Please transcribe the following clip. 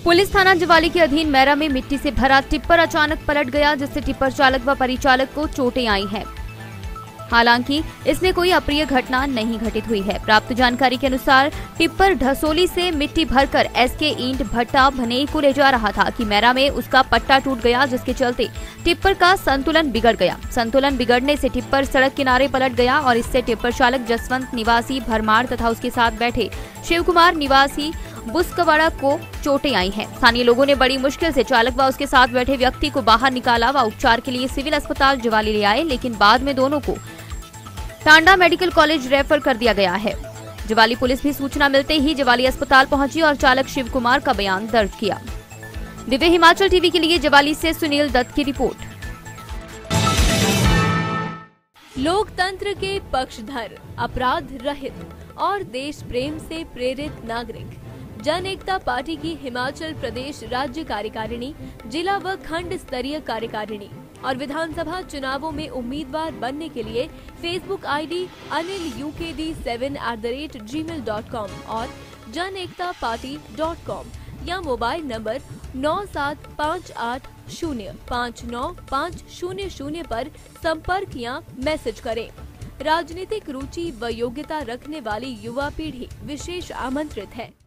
Police थाना जवाली के अधीन मैरा में मिट्टी से भरा टिप्पर अचानक पलट गया, जिससे टिप्पर चालक व परिचालक को चोटें आई हैं। हालांकि इसमें कोई अप्रिय घटना नहीं घटित हुई है। प्राप्त जानकारी के अनुसार टिप्पर ढसोली से मिट्टी भरकर एसके ईंट भट्टा भनेई को ले जा रहा था कि मैरा में उसका पट्टा टूट गया, जिसके चलते टिप्पर का संतुलन बिगड़ गया। संतुलन बिगड़ने से टिप्पर सड़क किनारे पलट गया और इससे टिप्पर चालक जसवंत निवासी भरमार तथा उसके साथ बैठे शिव कुमार निवासी बुस्कवाड़ा को चोटें आई हैं। स्थानीय लोगों ने बड़ी मुश्किल से चालक व उसके साथ बैठे व्यक्ति को बाहर निकाला व उपचार के लिए सिविल अस्पताल जवाली ले आए, लेकिन बाद में दोनों को टांडा मेडिकल कॉलेज रेफर कर दिया गया है। जवाली पुलिस भी सूचना मिलते ही जवाली अस्पताल पहुंची और चालक शिव कुमार का बयान दर्ज किया। दिव्य हिमाचल टीवी के लिए जवाली से सुनील दत्त की रिपोर्ट। लोकतंत्र के पक्षधर, अपराध रहित और देश प्रेम से प्रेरित नागरिक जन एकता पार्टी की हिमाचल प्रदेश राज्य कार्यकारिणी, जिला व खंड स्तरीय कार्यकारिणी और विधानसभा चुनावों में उम्मीदवार बनने के लिए फेसबुक आईडी anilukd7@gmail.com और janektaparty.com या मोबाइल नंबर 9758059500 पर संपर्क या मैसेज करें। राजनीतिक रुचि व योग्यता रखने वाली युवा पीढ़ी विशेष आमंत्रित है।